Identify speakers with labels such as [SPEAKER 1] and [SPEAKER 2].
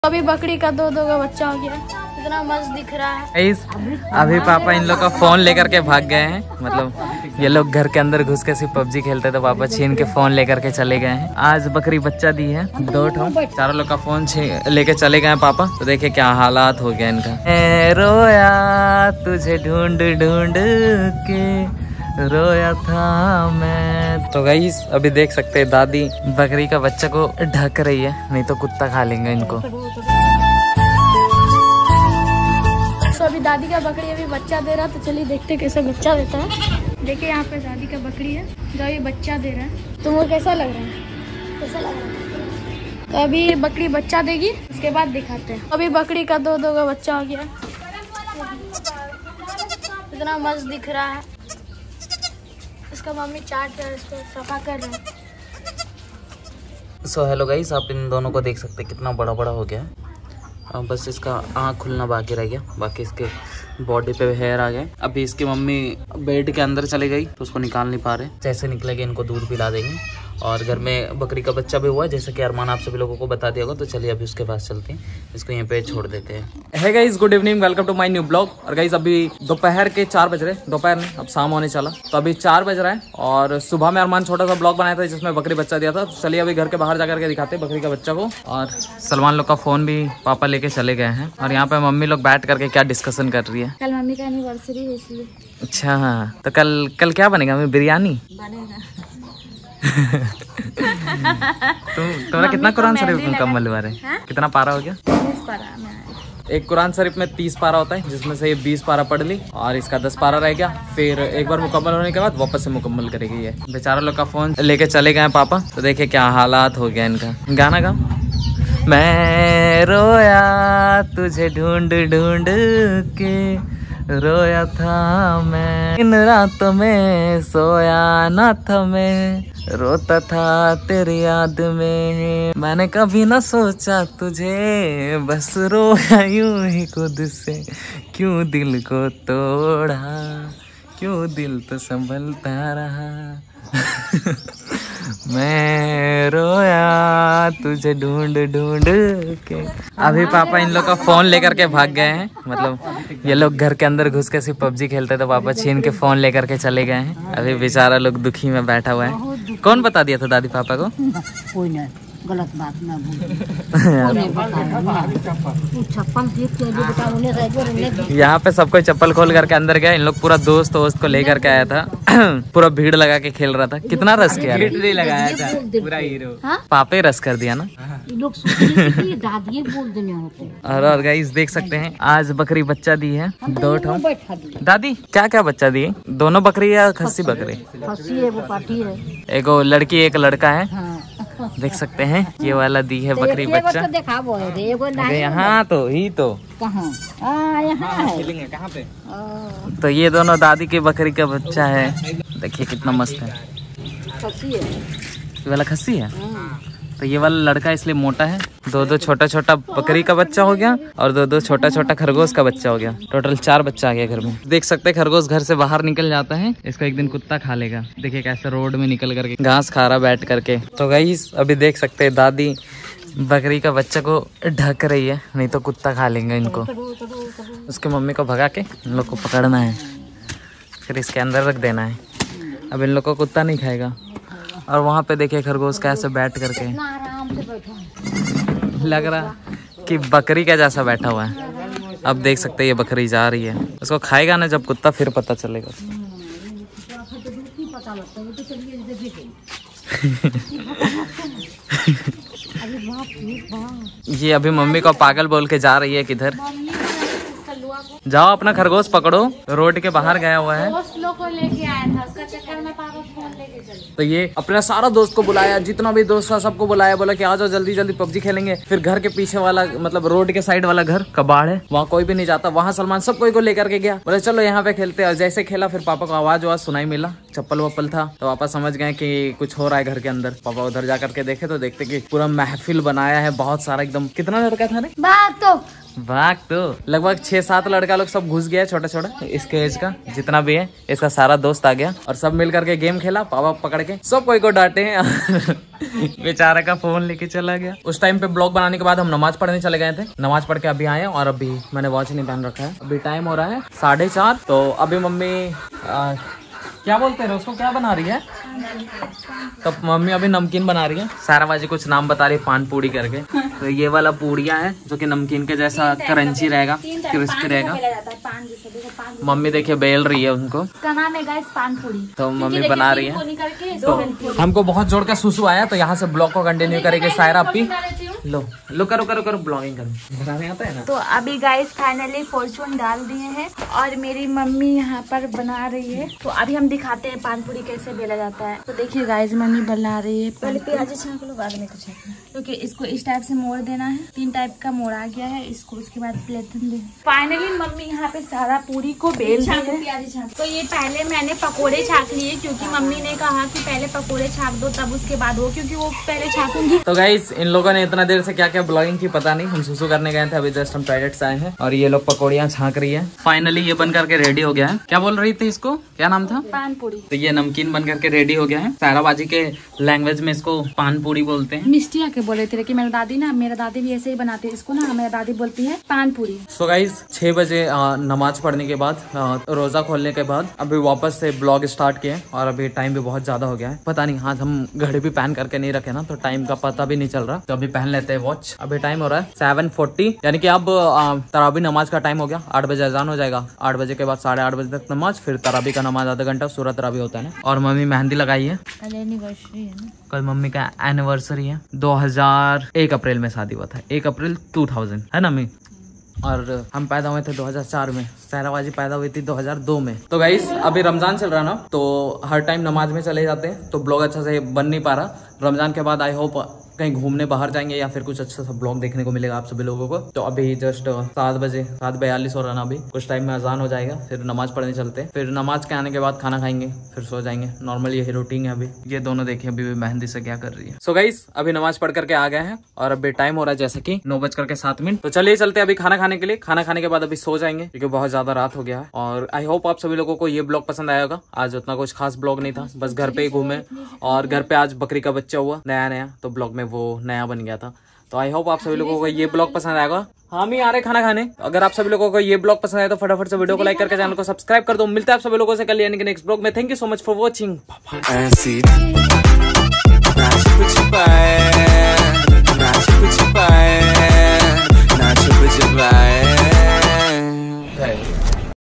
[SPEAKER 1] अभी बकरी का दो का बच्चा हो गया, इतना मस्त दिख रहा है।
[SPEAKER 2] अभी पापा इन लोग का फोन लेकर के भाग गए हैं। मतलब ये लोग घर के अंदर घुस के सिर्फ पबजी खेलते थे, पापा छीन के फोन लेकर के चले गए हैं। आज बकरी बच्चा दी है, दो ठो, चारों लोग का फोन लेके चले गए हैं पापा। तो देखिए क्या हालात हो गया इनका। रोया तुझे ढूंढ ढूंढ के रोया था मैं। तो गाइस अभी देख सकते हैं दादी बकरी का बच्चा को ढक रही है, नहीं तो कुत्ता खा लेंगे इनको।
[SPEAKER 1] तो अभी दादी का बकरी अभी बच्चा दे रहा है, तो चलिए देखते कैसे बच्चा देता है। देखिए यहाँ पे दादी का बकरी है जो ये बच्चा दे रहा है। तुमको कैसा लग रहा है? कैसा लग रहा है? तो अभी बकरी बच्चा देगी, उसके बाद दिखाते हैं। अभी बकरी का दो का बच्चा हो गया, इतना मस्त दिख रहा है। इसका मम्मी चाट इसको सफा कर रहा है।
[SPEAKER 2] सो हेलो गाइस, आप इन दोनों को देख सकते हैं कितना बड़ा बड़ा हो गया। अब बस इसका आँख खुलना बाकी रह गया, बाकी इसके बॉडी पे हेयर आ गए। अभी इसकी मम्मी बेड के अंदर चली गई तो उसको निकाल नहीं पा रहे। जैसे निकलेगी इनको दूध पिला देंगे। और घर में बकरी का बच्चा भी हुआ है, जैसे कि अरमान आप सभी लोगों को बता दिया होगा। तो चलिए अभी उसके पास चलते हैं, इसको यहीं पे छोड़ देते हैं। Hey guys, good evening, welcome to my new blog. और गाइस अभी दोपहर के 4 बज रहे, दोपहर नहीं अब शाम होने चला। तो अभी 4 बज रहा है और सुबह में अरमान छोटा सा ब्लॉग बनाया था जिसमें बकरी बच्चा दिया था। तो चलिए अभी घर के बाहर जाकर के दिखाते हैं बकरी का बच्चा को। और सलमान लोग का फोन भी पापा लेके चले गए हैं। और यहाँ पे मम्मी लोग बैठ करके क्या डिस्कशन कर रही है।
[SPEAKER 1] कल मम्मी का एनिवर्सरी है इसलिए।
[SPEAKER 2] अच्छा हाँ, तो कल क्या बनेगा? हमें बिरयानी
[SPEAKER 1] बनेगा।
[SPEAKER 2] तुम्हारा कितना कुरान शरीफ मुकम्मल हुआ है? कितना पारा हो गया?
[SPEAKER 1] 30 पारा।
[SPEAKER 2] एक कुरान शरीफ में 30 पारा होता है, जिसमें से ये 20 पारा पढ़ ली और इसका 10 पारा रह गया। फिर एक बार मुकम्मल होने के बाद वापस से मुकम्मल करेगी ये। बेचारा लोग का फोन लेके चले गए पापा। तो देखिए क्या हालात हो गया इनका। गाना गा। मैं रोया तुझे ढूंढ ढूंढ के रोया था मैं, इन रातों में सोया ना था मैं, रोता था तेरी याद में। मैंने कभी ना सोचा तुझे, बस रोया यूं ही खुद से। क्यों दिल को तोड़ा, क्यों दिल तो संभलता रहा। मैं रोया तुझे ढूंढ ढूंढ के। अभी पापा इन लोग का फोन लेकर के भाग गए हैं। मतलब ये लोग घर के अंदर घुस के सिर्फ पबजी खेलते थे, पापा छीन के फोन लेकर के चले गए हैं। अभी बेचारा लोग दुखी में बैठा हुआ है। कौन बता दिया था दादी पापा को?
[SPEAKER 3] कोई नहीं, गलत बात ना
[SPEAKER 2] यहाँ पे सब कोई चप्पल खोल करके अंदर गया। इन लोग पूरा दोस्त को लेकर के आया था। पूरा भीड़ लगा के खेल रहा था। कितना रस किया
[SPEAKER 3] लगाया था पूरा हीरो।
[SPEAKER 2] पापे रस कर दिया ना।
[SPEAKER 3] लोग दादी बोल देने होते हैं।
[SPEAKER 2] और गाइस देख सकते हैं आज बकरी बच्चा दी है, 2 ठो। दादी क्या क्या बच्चा दिए? दोनों बकरी या खस्सी बकरी?
[SPEAKER 3] खस्सी है, वो पाठी है।
[SPEAKER 2] एक लड़की एक लड़का है। देख सकते हैं ये वाला दी है बकरी बच्चा। यहाँ तो ही तो
[SPEAKER 3] कहाँ
[SPEAKER 2] पे? तो ये दोनों दादी की बकरी का बच्चा है। देखिए कितना मस्त है।
[SPEAKER 3] खस्सी है,
[SPEAKER 2] ये वाला खस्सी है। तो ये वाला लड़का इसलिए मोटा है। 2 छोटा छोटा बकरी का बच्चा हो गया और 2 छोटा छोटा खरगोश का बच्चा हो गया। टोटल 4 बच्चा आ गया घर में। देख सकते हैं खरगोश घर से बाहर निकल जाता है, इसको एक दिन कुत्ता खा लेगा। देखिए कैसे रोड में निकल करके घास खा रहा बैठ करके। तो गाइस अभी देख सकते हैं दादी बकरी का बच्चा को ढक रही है, नहीं तो कुत्ता खा लेंगे इनको। उसके मम्मी को भगा के इन लोग को पकड़ना है, फिर इसके अंदर रख देना है। अब इन लोग को कुत्ता नहीं खाएगा। और वहाँ पे देखिए खरगोश कैसे बैठ करके लग रहा कि बकरी का जैसा बैठा हुआ है। अब देख सकते हैं ये बकरी जा रही है। उसको खाएगा ना जब कुत्ता, फिर पता चलेगा। ये अभी मम्मी को पागल बोल के जा रही है किधर। जाओ अपना खरगोश पकड़ो, रोड के बाहर गया हुआ है।
[SPEAKER 1] दोस्त लोग को लेके आया था, उसका चक्कर में पापा फोन लेके चले।
[SPEAKER 2] तो ये अपना सारा दोस्त को बुलाया, जितना भी दोस्त था सबको बुलाया, बोला कि आ जाओ जल्दी जल्दी पबजी खेलेंगे। फिर घर के पीछे वाला मतलब रोड के साइड वाला घर कबाड़ है, वहाँ कोई भी नहीं जाता। वहाँ सलमान सब कोई को लेकर के गया, बोले चलो यहाँ पे खेलते हैं। और जैसे खेला फिर पापा को आवाज सुनाई मिला, चप्पल वप्पल था। तो पापा समझ गए कि कुछ हो रहा है घर के अंदर। पापा उधर जाकर के देखे तो देखते कि पूरा महफिल बनाया है बहुत सारा, एकदम। कितना लड़का था?
[SPEAKER 1] बात तो
[SPEAKER 2] भाग तो लगभग 6-7 लड़का लोग सब घुस गया, छोटा छोटा इसके एज का जितना भी है, इसका सारा दोस्त आ गया और सब मिल करके गेम खेला, पापा पकड़ के सब कोई को डांटे हैं। बेचारा का फोन लेके चला गया। उस टाइम पे ब्लॉग बनाने के बाद हम नमाज पढ़ने चले गए थे, नमाज पढ़ के अभी आए और अभी मैंने वॉच नहीं पहन रखा है। अभी टाइम हो रहा है 4:30, तो अभी मम्मी क्या बोलते हैं उसको, क्या बना रही है? तो मम्मी अभी नमकीन बना रही है। सारा बाजी कुछ नाम बता रही है, पान पूड़ी करके। तो ये वाला पूड़िया है जो कि नमकीन के जैसा क्रंची रहेगा, क्रिस्पी रहेगा। मम्मी देखिए बेल रही है उनको,
[SPEAKER 1] इसका नाम है गाइस पान पूड़ी।
[SPEAKER 2] तो मम्मी बना रही है। तो हमको बहुत जोर का सुसु आया, तो यहाँ से ब्लॉग को कंटिन्यू करेंगे। सायरा अपी लो करो ब्लॉगिंग बनाने आता है ना।
[SPEAKER 1] तो अभी गाइस फाइनली फॉर्चून डाल दिए हैं और मेरी मम्मी यहाँ पर बना रही है। तो अभी हम दिखाते हैं पान पूड़ी कैसे बेला जाता है। तो देखिए गाइस मम्मी बना रही है। पहले प्याज छांक लो, बाद में कुछ क्योंकि इसको इस टाइप से मोड़ देना है। 3 टाइप का मोड़ आ गया है इसको, उसके बाद प्लेट दे। फाइनली मम्मी यहाँ पे सारा पूरी को बेल दी है। तो ये पहले मैंने पकोड़े छाक लिए क्योंकि मम्मी ने कहा कि पहले पकोड़े छाक दो तब उसके बाद वो, क्योंकि वो पहले छाकूंगी।
[SPEAKER 2] तो गाइस इन लोगों ने इतना देर से क्या क्या ब्लॉगिंग की पता नहीं, हम सुसु करने गए थे, अभी जस्ट हम टॉयलेट से आए हैं और ये लोग पकौड़ियाँ छाक रही है। फाइनली ये बन करके रेडी हो गया है। क्या बोल रही थी इसको, क्या नाम था?
[SPEAKER 1] पान पूड़ी।
[SPEAKER 2] तो ये नमकीन बन करके रेडी हो गया है। सायरा बाजी के लैंग्वेज में इसको पान पूड़ी बोलते हैं।
[SPEAKER 1] मिष्टिया के बोले थे कि मेरा दादी भी ऐसे ही बनाती है इसको ना, मेरा दादी बोलती है पान पूड़ी।
[SPEAKER 2] सो गाइस 6 बजे नमाज पढ़ने के बाद, रोजा खोलने के बाद अभी वापस से ब्लॉग स्टार्ट किए और अभी टाइम भी बहुत ज्यादा हो गया है। पता नहीं, आज हम घड़ी भी पहन करके नहीं रखे ना, तो टाइम का पता भी नहीं चल रहा। तो अभी पहन लेते हैं वॉच। अभी टाइम हो रहा है 7:40, यानी कि अब तरावी नमाज का टाइम हो गया। 8 बजे अजान हो जाएगा। 8 बजे के बाद 8:30 बजे तक नमाज, फिर तरावी का नमाज आधा घंटा, सूरत तरावी होता है ना। और मम्मी मेहंदी लगाई है,
[SPEAKER 1] कल एनिवर्सरी है ना,
[SPEAKER 2] कल मम्मी का एनिवर्सरी है। 1 अप्रैल में शादी हुआ था, 1 अप्रैल 2000 है ना मम्मी। और हम पैदा हुए थे 2004 में, सायराबाजी पैदा हुई थी 2002 में। तो गाइस अभी रमजान चल रहा ना, तो हर टाइम नमाज में चले जाते हैं, तो ब्लॉग अच्छा से बन नहीं पा रहा। रमजान के बाद आई होप कहीं घूमने बाहर जाएंगे या फिर कुछ अच्छा सा ब्लॉग देखने को मिलेगा आप सभी लोगों को। तो अभी जस्ट 7:42 हो रहा ना, अभी कुछ टाइम में अजान हो जाएगा, फिर नमाज पढ़ने चलते हैं। फिर नमाज के आने के बाद खाना खाएंगे, फिर सो जाएंगे। नॉर्मल यही रूटीन है। अभी ये दोनों देखिए अभी भी मेहंदी से क्या कर रही है। सो गाइस अभी नमाज पढ़ करके आ गए हैं और अभी टाइम हो रहा है जैसे कि 9:07। तो चलिए चलते हैं अभी खाना खाने के लिए। खाना खाने के बाद अभी सो जाएंगे क्योंकि बहुत ज्यादा रात हो गया है। और आई होप आप सभी लोगों को ये ब्लॉग पसंद आया होगा। आज उतना कुछ खास ब्लॉग नहीं था, बस घर पे ही घूमे और घर पे आज बकरी का बच्चा हुआ नया, तो ब्लॉग में वो नया बन गया था। तो आई होप आप सभी लोगों को ये ब्लॉग पसंद आएगा। हम ही आ रहे खाना खाने। अगर आप सभी लोगों को ये ब्लॉग पसंद आए तो फटाफट से वीडियो को लाइक करके चैनल को सब्सक्राइब कर दो। मिलते हैं आप सभी लोगों से कल यानी कि नेक्स्ट ब्लॉग में। Thank you so much for watching.
[SPEAKER 4] Not you put your vibe.